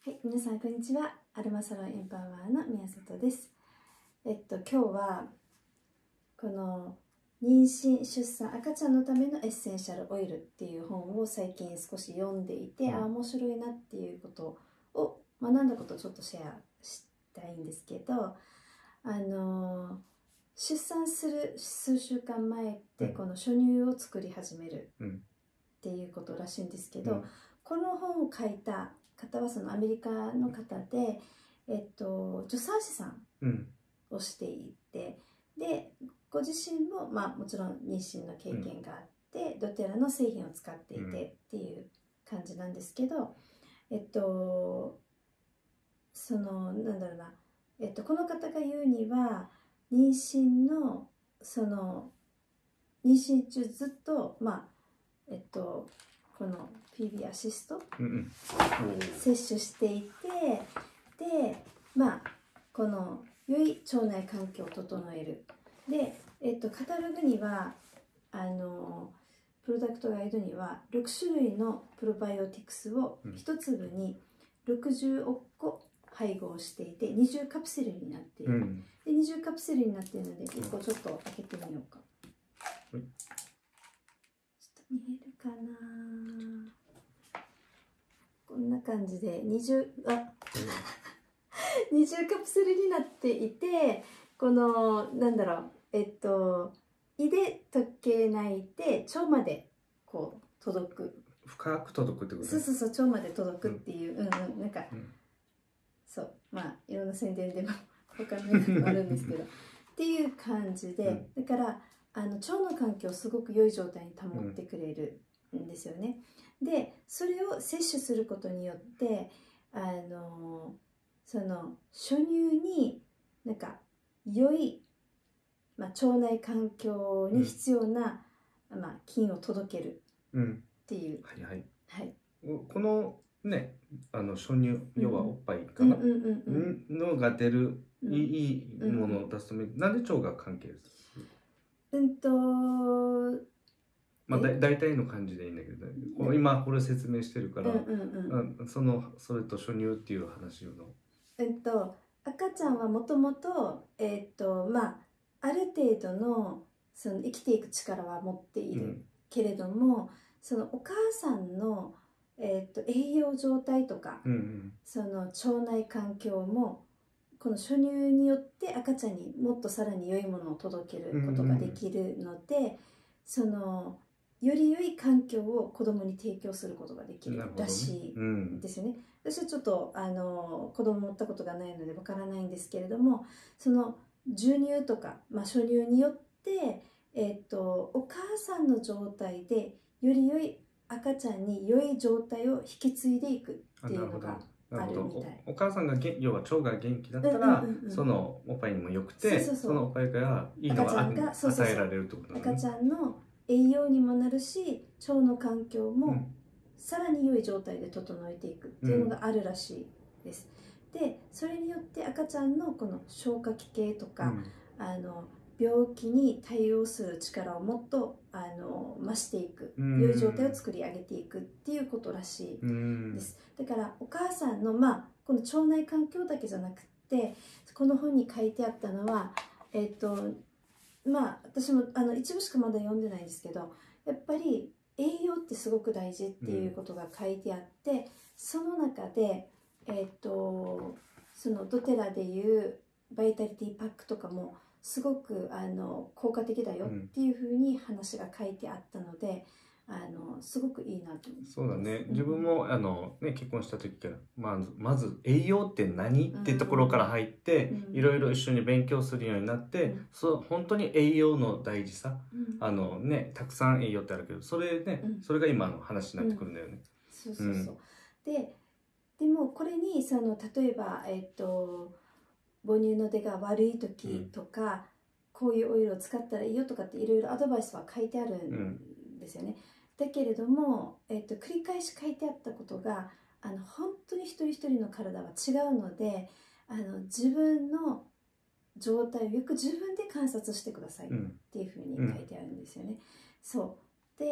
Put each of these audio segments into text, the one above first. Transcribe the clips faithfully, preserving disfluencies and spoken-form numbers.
はい、皆さんこんにちは。アルマサロンエンパワーの宮里です。えっと今日はこの妊娠出産赤ちゃんのためのエッセンシャルオイルっていう本を最近少し読んでいて、うん、あ面白いなっていうことを学んだことをちょっとシェアしたいんですけど、あの出産する数週間前ってこの初乳を作り始めるっていうことらしいんですけど、うん、この本を書いた方はそのアメリカの方で、えっと、助産師さんをしていて、うん、でご自身も、まあ、もちろん妊娠の経験があって、うん、ドテラの製品を使っていてっていう感じなんですけど、えっとそのなんだろうな、えっと、この方が言うには妊娠のその妊娠中ずっとまあえっとこの ピービー アシスト、うんうん、摂取していて、でまあこの良い腸内環境を整えるで、えっと、カタログにはあのプロダクトガイドにはろくしゅるいのプロバイオティクスをいち粒にろくじゅうおっこ配合していてにじゅうカプセルになっている、うん、でにじゅうカプセルになっているのでいっこちょっと開けてみようか、うん、ちょっと見えるかな、こんな感じでにじゅうあにじゅうカプセルになっていて、このなんだろうえっと胃で溶けないで腸までこう届く、 深く届くってことね。 そうそうそう、腸まで届くっていう、うん、うんうん、なんか、うん、そうまあいろんな宣伝でも他のやつもあるんですけどっていう感じで、うん、だからあの腸の環境をすごく良い状態に保ってくれるんですよね、うん、でそれを摂取することによってあのその初乳になんか良い、まあ、腸内環境に必要な、うん、まあ、菌を届けるっていう、 うん、はいはい、 はい、 このねあの初乳、要はおっぱいかなのが出る、うん、いいものを出すために、なんで腸が関係する？ うんとまあだ大体の感じでいいんだけど、ね、この今これ説明してるから、そのそれと初乳っていう話の。 えっと赤ちゃんはもともとえっとまあある程度のその生きていく力は持っている、うん、けれども、そのお母さんのえっと栄養状態とか、うんうん、その腸内環境もこの初乳によって赤ちゃんにもっとさらに良いものを届けることができるので、うんうん、そのより良い環境を子供に提供することができるらしいんですよね。うん、私はちょっとあの子供持ったことがないのでわからないんですけれども、その授乳とか、まあ、初乳によって、えー、とお母さんの状態でより良い赤ちゃんに良い状態を引き継いでいくっていうのがあるみたい。 お, お母さんが要は腸が元気だったら、そのおっぱいにも良くて、そうそうそう、そのおっぱいからいいのが与えられるってことなんだね。赤ちゃんの栄養にもなるし、腸の環境もさらに良い状態で整えていくっていうのがあるらしいです。うん、でそれによって赤ちゃんのこの消化器系とか、うん、あの病気に対応する力をもっとあの増していく、良い状態を作り上げていくっていうことらしいです。だからお母さんの、まあ、この腸内環境だけじゃなくて、この本に書いてあったのは、えっとまあ私もあの一部しかまだ読んでないんですけど、やっぱり栄養ってすごく大事っていうことが書いてあって、うん、その中でえっとそのドテラでいうバイタリティパックとかもすごくあの効果的だよっていうふうに話が書いてあったので、あのすごくいいなと思います。 そうだね、自分もあの、ね、結婚した時から、まず、まず栄養って何、うん、ってところから入って、うん、いろいろ一緒に勉強するようになって、うん、そう本当に栄養の大事さ、うん、あのね、たくさん栄養ってあるけど、それね、うん、それが今の話になってくるんだよね。 そうそうそう。ででもこれにその例えば、えっと、母乳の出が悪い時とか、うん、こういうオイルを使ったらいいよとかっていろいろアドバイスは書いてあるんですよね。うん、だけれども、えっと、繰り返し書いてあったことがあの本当に一人一人の体は違うので、あの自分の状態をよく自分で観察してくださいっていうふうに書いてあるんですよね。うん、そうで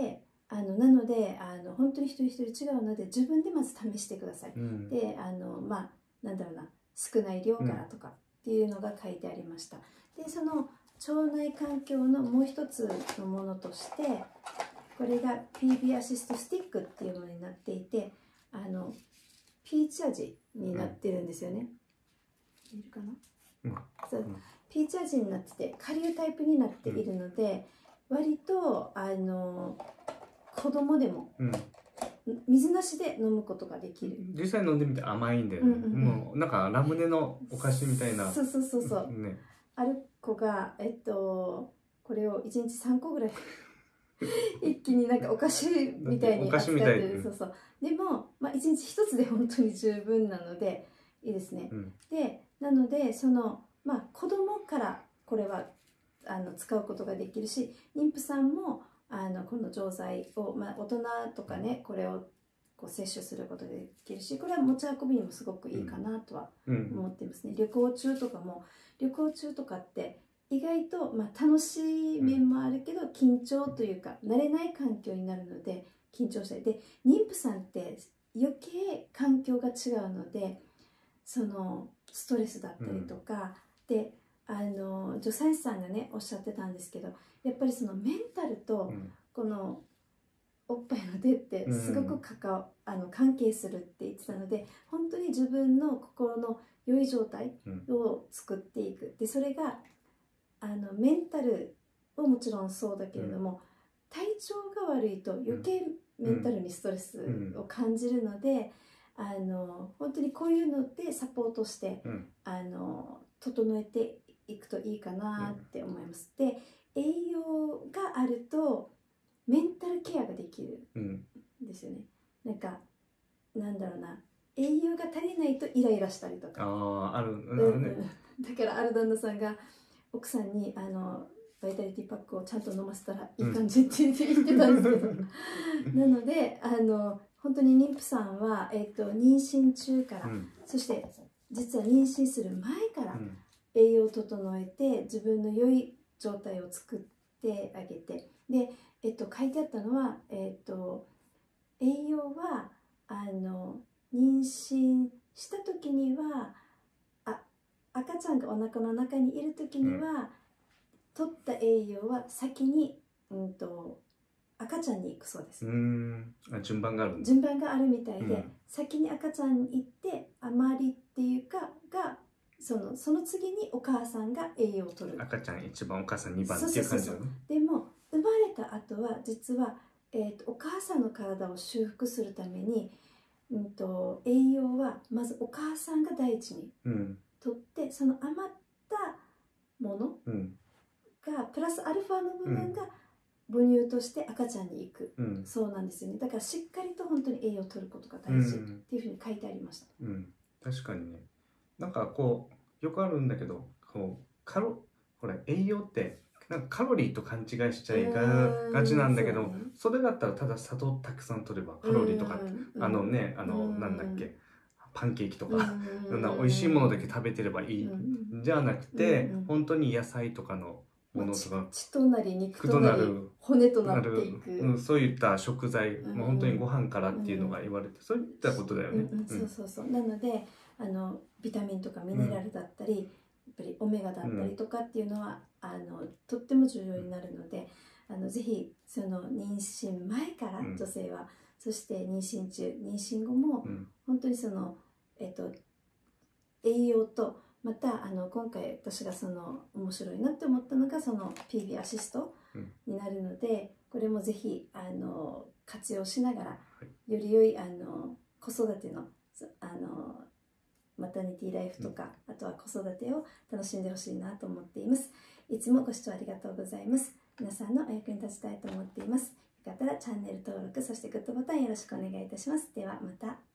あのなのであの本当に一人一人違うので自分でまず試してください。 うん、 であのまあなんだろうな少ない量からとかっていうのが書いてありました。でその腸内環境のもう一つのものとしてこれが ピービー アシストスティックっていうものになっていてあのピーチ味になってるんですよね。うん、いるかな、うんそう、ピーチ味になってて顆粒タイプになっているので、うん、割とあの子供でも、うん、水なしで飲むことができる。 実際飲んでみて甘いんだよね、うんうんうん、もうなんかラムネのお菓子みたいな。 そうそうそうそう、ね、ある子がえっとこれをいちにちさんこぐらい一気になんかお菓子みたいに扱ってる。そうそう。でも、まあ、いちにちひとつで本当に十分なのでいいですね。うん、でなのでその、まあ、子供からこれはあの使うことができるし妊婦さんもあのこの錠剤を、まあ、大人とかねこれをこう摂取することができるしこれは持ち運びにもすごくいいかなとは思ってますね。うん、旅行中とかも旅行中とかって意外と、まあ、楽しい面もあるけど緊張というか慣れない環境になるので緊張したりで妊婦さんって余計環境が違うのでそのストレスだったりとか、うん、であの助産師さんがねおっしゃってたんですけどやっぱりそのメンタルとこのおっぱいの出ってすごく関わ、うん、あの関係するって言ってたので本当に自分の心の良い状態を作っていく。でそれがあのメンタルももちろんそうだけれども、うん、体調が悪いと余計メンタルにストレスを感じるので、うん、あの本当にこういうのでサポートして、うん、あの整えていくといいかなって思います。で栄養があるとメンタルケアができるんですよね。なんかなんだろうな栄養が足りないとイライラしたりとかあある、 うんうん、だからある旦那さんが奥さんにあのバイタリティパックをちゃんと飲ませたらいい感じって言ってたんですけど、うん、なのであの本当に妊婦さんは、えー、と妊娠中から、うん、そして実は妊娠する前から栄養を整えて自分の良い状態を作ってあげてで、えー、と書いてあったのは、えー、と栄養はあの妊娠した時には赤ちゃんがお腹の中にいる時には、うん、取った栄養は先に、うんと、赤ちゃんに行くそうです。 うーんあ順番がある順番があるみたいで、うん、先に赤ちゃんに行って余りっていうかがそのその次にお母さんが栄養を取る。 赤ちゃんいちばんお母さんにばんっていう感じだね。 でも生まれた後は実は、えーと、お母さんの体を修復するために、うんと、栄養はまずお母さんが第一に、うん取ってその余ったものが、うん、プラスアルファの部分が母乳として赤ちゃんに行く、うん、そうなんですよね。だからしっかりと本当に栄養を取ることが大事っていうふうに書いてありました。 うん、うん、確かにね。なんかこうよくあるんだけどこうカロこれ栄養ってなんかカロリーと勘違いしちゃいががちなんだけど、そ, ね、それだったらただ砂糖たくさん取ればカロリーとかあのねあのなんだっけパンケーキとか美味しいものだけ食べてればいい、うん、じゃなくて、うんうん、本当に野菜とかのものとか血となり肉となり骨となっていく、 うん、そういった食材、うん、もう本当にご飯からっていうのが言われて、うん、そういったことだよね。 うんうん、そうそうそう。なのであのビタミンとかミネラルだったり、うん、やっぱりオメガだったりとかっていうのは、うん、あのとっても重要になるので、あのぜひその妊娠前から女性は、うん、そして妊娠中妊娠後も、うん、本当にその、えっと、栄養とまたあの今回私がその面白いなって思ったのがその ピービー アシストになるので、うん、これもぜひあの活用しながら、はい、より良いあの子育てのあのマタニティライフとか、うん、あとは子育てを楽しんでほしいなと思っています。いつもご視聴ありがとうございます。皆さんのお役に立ちたいと思っています。よかったらチャンネル登録、そしてグッドボタンよろしくお願いいたします。ではまた。